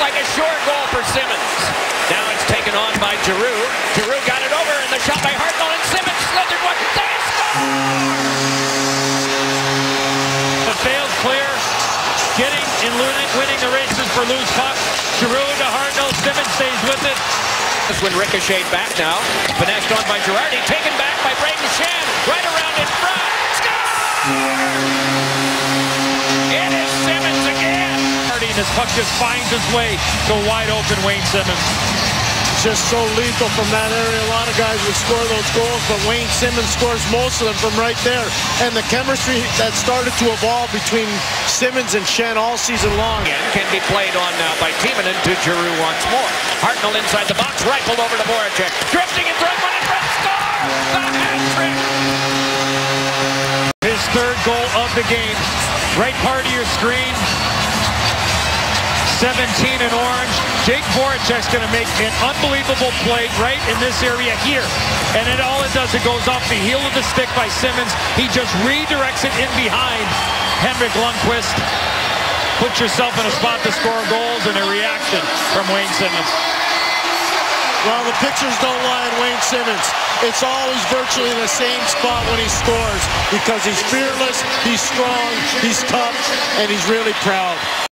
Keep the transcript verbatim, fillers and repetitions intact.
like a short goal for Simmons. Now it's taken on by Giroux. Giroux got it over, and the shot by Hartnell, and Simmons slithered one. They score! The failed clear, getting and winning the races for loose puck. Giroux to Hartnell. Simmons stays with it. This one ricocheted back now. Finessed on by Girardi. Taken back by Brayden Schenn. Right around in front. Score! It is Simmons again. And his puck just finds his way to wide open Wayne Simmons. Just so lethal from that area. A lot of guys would score those goals, but Wayne Simmons scores most of them from right there. And the chemistry that started to evolve between Simmons and Schenn all season long. Again, can be played on now by Timonen to Giroux once more. Hartnell inside the box, rifled over to Voracek. Drifting in front, one in front, score! The hat-trick! His third goal of the game. Right part of your screen. seventeen in orange. Jake Voracek's going to make an unbelievable play right in this area here. And it all it does, it goes off the heel of the stick by Simmons. He just redirects it in behind Henrik Lundqvist. Put yourself in a spot to score goals, and a reaction from Wayne Simmons. Well, the pictures don't lie on Wayne Simmons. It's always virtually in the same spot when he scores because he's fearless, he's strong, he's tough, and he's really proud.